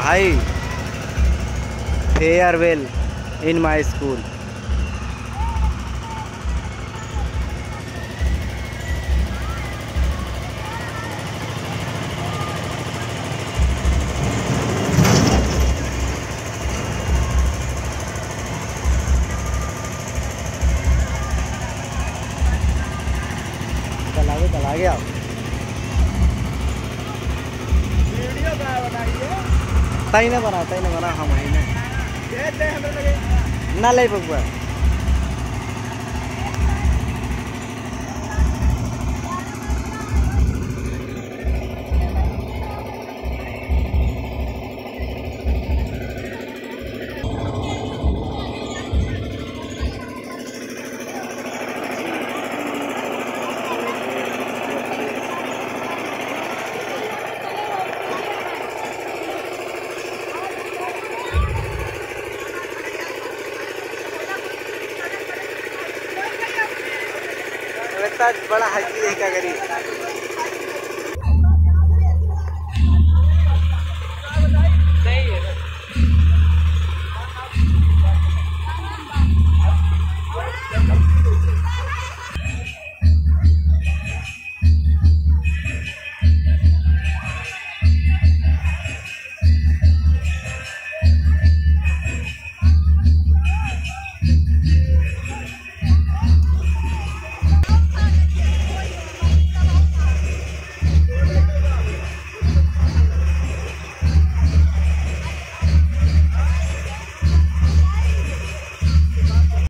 भाई farewell in my school. चला गया video बनाइए। तई ने बना हम ही ने ना ले बबुआ। बड़ा हकी है क्या करी।